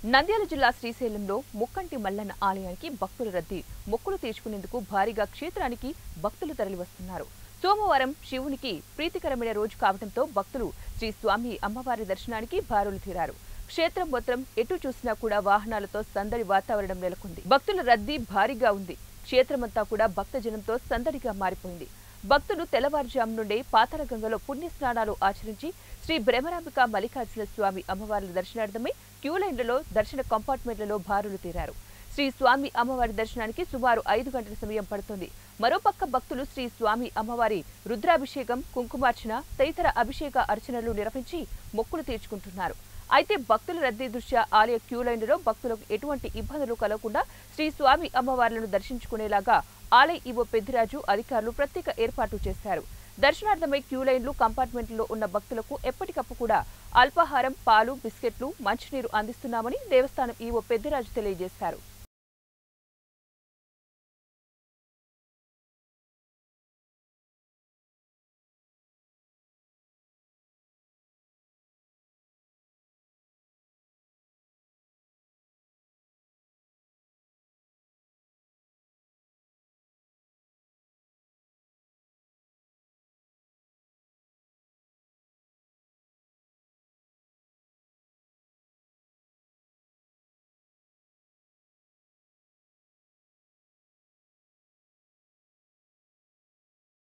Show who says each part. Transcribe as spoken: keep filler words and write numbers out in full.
Speaker 1: నంద్యాల జిల్లా శ్రీశైలంలో ముక్కంటి మల్లన్న ఆలయానికి భక్తుల రద్దీ మొక్కులు తీర్చుకునేందుకు భారీగా క్షేత్రానికి భక్తులు తరలివస్తున్నారు. సోమవారం శివునికి ప్రీతికరమైన రోజు కావడంతో భక్తులు శ్రీ స్వామి అమ్మవారి దర్శనానికి బారులు తీరారు. క్షేత్రం మొత్తం ఎటు చూసినా కూడా వాహనాలతో సందడి వాతావరణం నెలకొంది. భక్తుల రద్దీ భారీగా ఉంది. క్షేత్రమంతా కూడా భక్తజనంతో సందడిగా మారిపోయింది. భక్తులు తెల్లవారుజాము నుండే పాతాళగంగలో పుణ్యస్నానాలు ఆచరించి శ్రీ బ్రహ్మరాంబిక మల్లికార్జున స్వామి అమ్మవార్ల దర్శనార్థమై క్యూలైన్లలో దర్శన కంపార్ట్మెంట్లలో బారులు తీరారు. శ్రీ స్వామి అమ్మవారి దర్శనానికి సుమారు ఐదు గంటల సమయం పడుతుంది. మరోపక్క భక్తులు శ్రీ స్వామి అమ్మవారి రుద్రాభిషేకం, కుంకుమార్చన తదితర అభిషేక అర్చనలు నిర్వహించి మొక్కులు తీర్చుకుంటున్నారు. అయితే భక్తుల రద్దీ దృష్ట్యా ఆలయ క్యూలైన్లలో భక్తులకు ఎటువంటి ఇబ్బందులు కలగకుండా శ్రీ స్వామి అమ్మవార్లను దర్శించుకునేలాగా ఆలయ ఈవో పెద్దిరాజు అధికారులు ప్రత్యేక ఏర్పాట్లు చేశారు. దర్శనార్థమై క్యూలైన్లు కంపార్ట్మెంట్లో ఉన్న భక్తులకు ఎప్పటికప్పుడు కూడా అల్పాహారం, పాలు, బిస్కెట్లు, మంచినీరు అందిస్తున్నామని దేవస్థానం ఈవో పెద్దిరాజు తెలియజేశారు.